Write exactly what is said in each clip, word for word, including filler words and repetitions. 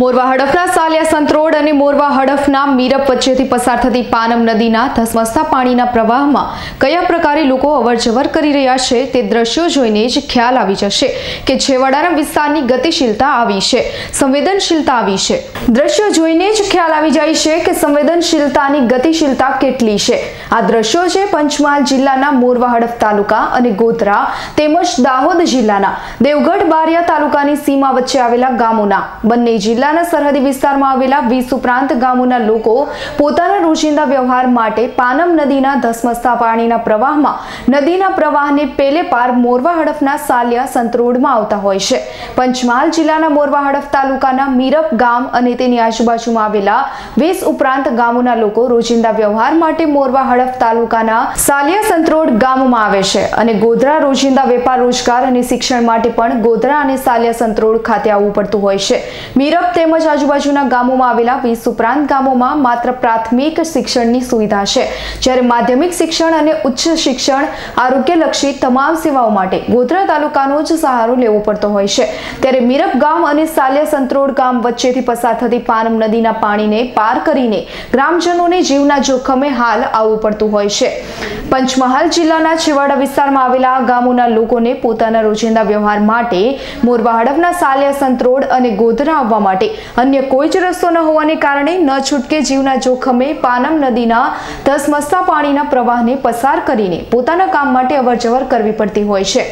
મોરવા હડફના સાલિયા સંતરોડ અને મોરવા હડફના મીરપ વચ્ચેથી પસાર થતી પાનમ નદીના ધસમસતા પાણીના પ્રવાહમાં કયા પ્રકારે લોકો અવરજવર કરી રહ્યા છે તે દ્રશ્યો જોઈને જ ખ્યાલ આવી જશે કે છેવાડાના વિસ્તારની ગતિશીલતા આવી છે, સંવેદનશીલતા આવી છે। દ્રશ્યો જોઈને જ ખ્યાલ આવી જાય છે કે સંવેદનશીલતાની ગતિશીલતા કેટલી છે। આ દ્રશ્યો છે પંચમહાલ જિલ્લાના મોરવા હડફ તાલુકા અને ગોધરા તેમજ દાહોદ જિલ્લાના દેવગઢ બારિયા તાલુકાની સીમા વચ્ચે આવેલા ગામોના। બંને જિલ્લાના સરહદી વિસ્તારમાં આવેલા વીસ ઉપરાંત ગામોના લોકો પોતાના રોજિંદા વ્યવહાર માટે પાનમ નદીના ધસમસતા પાણીના પ્રવાહમાં નદીના પ્રવાહને પેલે પાર મોરવા હડફના સાલિયા સંતરોડમાં આવતા હોય છે। પંચમહાલ જિલ્લાના મોરવા હડફ તાલુકાના મીરપ ગામ અને તેની આજુબાજુમાં આવેલા વીસ ઉપરાંત ગામોના લોકો રોજિંદા વ્યવહાર માટે મોરવા હડફ તાલુકાના સાલિયા સંતરોડ ગામમાં આવે છે અને ગોધરા રોજિંદા વેપાર રોજગાર અને શિક્ષણ માટે પણ ગોધરા અને સાલિયા સંતરોડ ખાતે આવવું પડતું હોય છે। મીરપ તેમજ આજુબાજુના ગામોમાં આવેલા વીસ ઉપરાંત ગામોમાં માત્ર પ્રાથમિક શિક્ષણની સુવિધા છે, જ્યારે માધ્યમિક શિક્ષણ અને ઉચ્ચ શિક્ષણ આરોગ્યલક્ષી તમામ સેવાઓ માટે ગોધરા તાલુકાનો જ સહારો લેવો પડતો હોય છે। ત્યારે મીરપ ગામ અને સાલિયા સંતરોડ ગામ વચ્ચેથી પસાર થતી પાનમ નદીના પાણીને પાર કરીને ગ્રામજનોને જીવના જોખમે હાલ આવવું પડતું હોય છે। પંચમહાલ જિલ્લાના છેવાડા વિસ્તારમાં આવેલા આ ગામોના લોકોને પોતાના રોજિંદા વ્યવહાર માટે મોરવા હડફના સાલિયા સંતરોડ અને ગોધરા આવવા માટે અન્ય કોઈ જ રસ્તો ન હોવાને કારણે ન છૂટકે જીવના જોખમે પાનમ નદીના ધસમસતા પાણીના પ્રવાહને પસાર કરીને પોતાના કામ માટે અવરજવર કરવી પડતી હોય છે।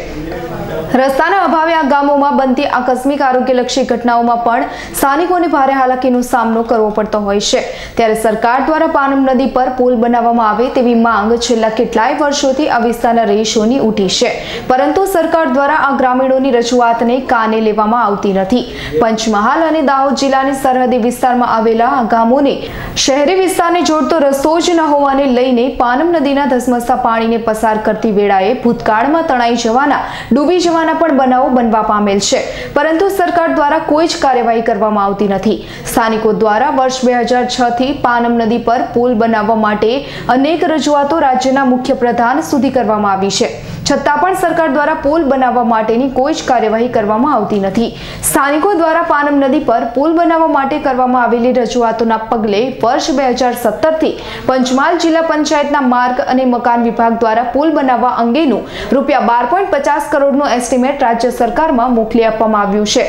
રસ્તાના અભાવે આ ગામોમાં બનતી આકસ્મિક આરોગ્યલક્ષી ઘટનાઓમાં પણ સ્થાનિકોને ભારે હાલાકીનો સામનો કરવો પડતો હોય છે। ત્યારે સરકાર દ્વારા પાનમ નદી પર પુલ બનાવવામાં આવે તેવી માંગ છેલ્લા કેટલાય વર્ષોથી આ વિસ્તારના રહીશોની ઉઠી છે, પરંતુ સરકાર દ્વારા આ ગ્રામીણોની રજૂઆતને કાને લેવામાં આવતી નથી। પંચમહાલ અને દાહોદ જિલ્લાની સરહદી વિસ્તારમાં આવેલા આ ગામોને શહેરી વિસ્તારને જોડતો રસ્તો જ ન હોવાને લઈને પાનમ નદીના ધસમસતા પાણીને પસાર કરતી વેળાએ ભૂતકાળમાં તણાઈ જવાના ડૂબી જવાના પણ બનાવો બનવા પામેલ છે, પરંતુ સરકાર દ્વારા કોઈ જ કાર્યવાહી કરવામાં આવતી નથી। સ્થાનિકો દ્વારા વર્ષ બે હજાર છ થી પાનમ નદી પર પુલ બનાવવા માટે અનેક રજૂઆતો રાજ્યના મુખ્ય પ્રધાન સુધી કરવામાં આવી છે, છતાં પણ સરકાર દ્વારા પુલ બનાવવા માટેની કોઈ જ કાર્યવાહી કરવામાં આવતી નથી। સ્થાનિકો દ્વારા પાનમ નદી પર પુલ બનાવવા માટે કરવામાં આવેલી રજૂઆતોના પગલે વર્ષ બે હજાર સત્તર થી પંચમહાલ જિલ્લા પંચાયતના માર્ગ અને મકાન વિભાગ દ્વારા પુલ બનાવવા અંગેનું રૂપિયા બાર પોઈન્ટ પચાસ કરોડનું એસ્ટિમેટ રાજ્ય સરકારમાં મોકલી આપવામાં આવ્યું છે,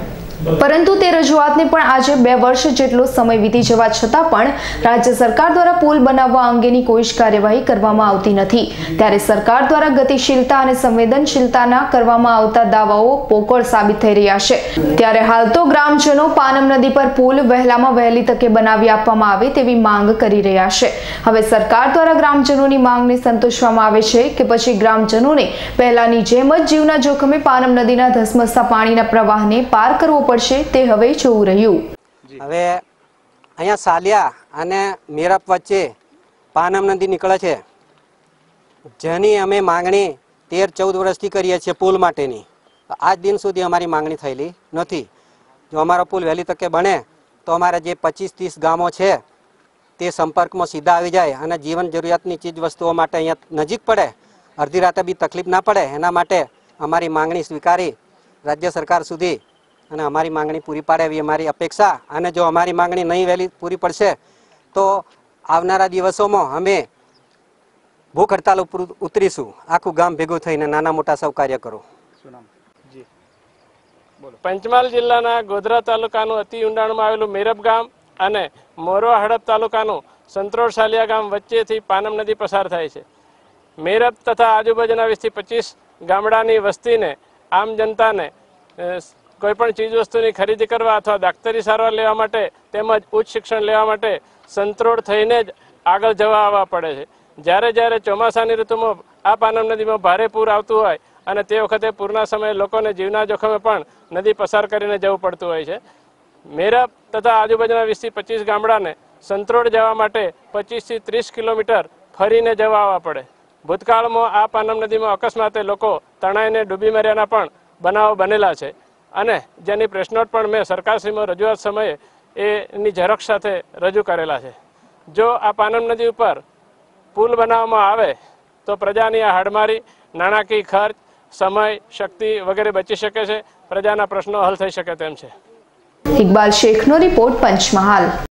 પરંતુ તે રજૂઆતને પણ આજે બે વર્ષ જેટલો સમય વીતી જવા છતાં પણ રાજ્ય સરકાર દ્વારા પુલ બનાવવા અંગેની કોઈ જ કાર્યવાહી કરવામાં આવતી નથી। ત્યારે સરકાર દ્વારા ગતિશીલતા અને સંવેદનશીલતાના કરવામાં આવતા દાવાઓ પોકળ સાબિત થઈ રહ્યા છે। ત્યારે હાલ તો ગ્રામજનો પાનમ નદી પર પુલ વહેલામાં વહેલી તકે બનાવી આપવામાં આવે તેવી માંગ કરી રહ્યા છે। હવે સરકાર દ્વારા ગ્રામજનોની માંગને સંતોષવામાં આવે છે કે પછી ગ્રામજનોને પહેલાની જેમ જ જીવના જોખમે પાનમ નદીના ધસમસતા પાણીના પ્રવાહને પાર કરવો પડશે તે હવે જોવું રહ્યું। હવે અહીંયા સાલિયા અને મીરપ વચ્ચે પાનમ નદી નીકળે છે, જેની અમે માંગણી તેર ચૌદ વર્ષથી કરીએ છીએ પુલ માટેની। આજ દિન સુધી અમારી માંગણી થયેલી નથી। જો અમારો પુલ વહેલી તકે બને તો અમારા જે પચીસ ત્રીસ ગામો છે તે સંપર્કમાં સીધા આવી જાય અને જીવન જરૂરિયાતની ચીજ વસ્તુઓ માટે અહીંયા નજીક પડે, અડધી રાતે બી તકલીફ ના પડે, એના માટે અમારી માંગણી સ્વીકારી રાજ્ય સરકાર સુધી અને અમારી માંગણી પૂરી પાડે એવી અમારી અપેક્ષા। અને જો અમારી માંગણી નહીં વહેલી પૂરી પડશે તો આવનારા દિવસોમાં અમે ભૂખ હડતાલ ઉપર ઉતરીશું, આખું ગામ ભેગું થઈને, નાના મોટા સૌ કાર્યકરો। પંચમહાલ જિલ્લાના ગોધરા તાલુકાનું અતિ ઊંડાણમાં આવેલું મીરપ ગામ અને મોરવા હડફ તાલુકાનું સંતરોડ સાલિયા ગામ વચ્ચેથી પાનમ નદી પસાર થાય છે। મીરપ તથા આજુબાજુના વીસ થી પચીસ ગામડાની વસ્તીને, આમ જનતાને કોઈ પણ ચીજ વસ્તુની ખરીદી કરવા અથવા ડાક્ટરી સારવાર લેવા માટે તેમજ ઉચ્ચ શિક્ષણ લેવા માટે સંતરોડ થઈને જ આગળ જવા આવવા પડે છે। જ્યારે જ્યારે ચોમાસાની ઋતુમાં આ પાનમ નદીમાં ભારે પૂર આવતું હોય અને તે વખતે પૂરના સમયે લોકોને જીવના જોખમે પણ નદી પસાર કરીને જવું પડતું હોય છે। મીરપ તથા આજુબાજુના વીસ થી પચીસ ગામડાને સંતરોડ જવા માટે પચીસ થી ત્રીસ કિલોમીટર ફરીને જવા આવવા પડે। ભૂતકાળમાં આ પાનમ નદીમાં અકસ્માતે લોકો તણાઈને ડૂબી મર્યાના પણ બનાવો બનેલા છે અને જેની પ્રેસનોટ પણ મેં સરકારશ્રીમાં રજૂઆત સમયે એની ઝેરોક્ષ સાથે રજૂ કરેલા છે। જો આ પાનમ નદી ઉપર પુલ બનાવવામાં આવે તો પ્રજાની આ હાડમારી, નાણાકીય ખર્ચ, સમય, શક્તિ વગેરે બચી શકે છે, પ્રજાના પ્રશ્નો હલ થઈ શકે તેમ છે। ઇકબાલ શેખનો રિપોર્ટ, પંચમહાલ।